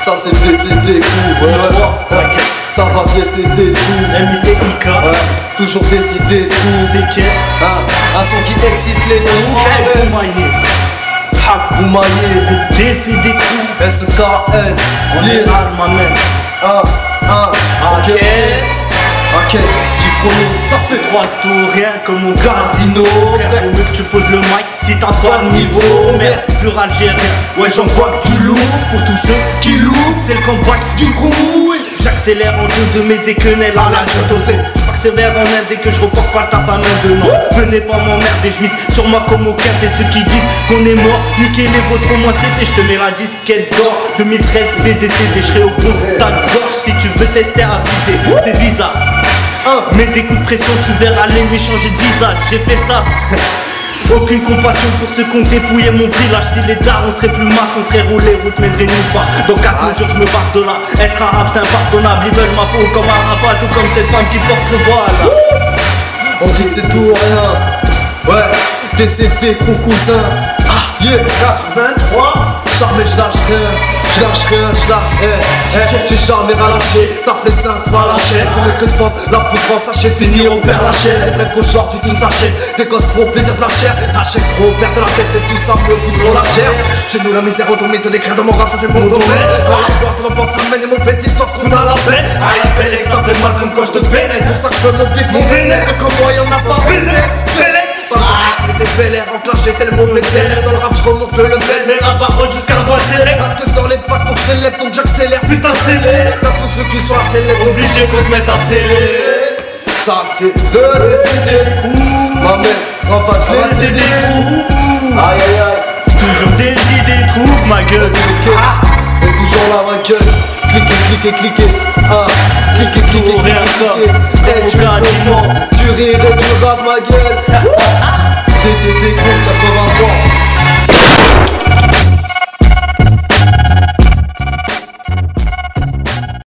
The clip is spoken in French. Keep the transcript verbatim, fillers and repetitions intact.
Ça c'est décédé coup, ouais, ouais, ouais. Ça va décéder tout. M I T I K, ouais. Toujours décider tout. c'est qui hein? Un son qui excite les Hak troupes. Boumaye, Hak Boumaye, décédé tout. S K L, On est arme, man. un, un, Ok, ok, Gifrono, ça fait trois tours, rien comme au casino. Frère, au mieux que tu poses le mic si t'as pas de niveau. Merde, pur algérien, ouais j'en vois que du lourd. Pour tous ceux qui louent, c'est le comeback du crew. J'accélère en deux de mes déquenelles à la Jotosé. J'accélère en un dès que je reporte pas le taf à main de non. Venez pas m'emmerder, je mise sur moi comme au quinte. Et ceux qui disent qu'on est mort, niquez les vôtres, au moins c'est fait. Je te mets la disquette d'or. deux mille treize c'est décédé, je serai au fond de ta gorge. Si tu veux tester à viser, c'est bizarre. Un, mets des coups de pression, tu verras l'ennemi changer de visage. J'ai fait le taf. Aucune compassion pour ceux qui ont dépouillé mon village. Si les darons seraient plus maçons, frérot, les routes mèneraient nulle part. Dans quatre mesures, je me barre de là. Être arabe, c'est impardonnable. Ils veulent ma peau comme Arafat ou comme cette femme qui porte le voile. On dit c'est tout ou rien. Ouais, décédé, gros cousin. Ah, yeah, quatre-vingt-trois. Jamais je lâche rien. Je lâche rien, je lâche rien. Eh, j'ai jamais relâché. T'as fait ça, c'est pas la chaîne. C'est mieux que de vendre la poudre, ça j'ai fini, on perd la chaîne. C'est vrai qu'aujourd'hui tout s'achète. Des gosses pour plaisir de la chair. Achète trop, perdre la tête et tout ça me voudront la chair. Chez nous la misère automate, d'écrire dans mon rap, ça c'est mon domaine. Quand la force et l'emporte, ça mène et mon fait histoire, ce qu'on a la peine. À la belle et que ça fait mal comme quand je te peine. C'est pour ça que je veux mon pic, mon vénère. Et comme moi y'en a pas baisé. Pas j'ai des bel airs enclenché tellement blessé. Dans le rap je remonte le level, mais la parole jusqu'à la voix s'élève. Parce que dans les packs faut que j'élève, donc j'accélère. Putain scellé, t'as tous le cul sur la sellette, obligé qu'on se mette à sceller. Ça c'est le décédé. Ma mère, en face le décédé. Aïe aïe aïe. Toujours des idées, trouve ma gueule. Et toujours la ma gueule. Cliquez, cliquez, cliquez. Ah, cliquez, cliquez, cliquez. Rien encore. Et tu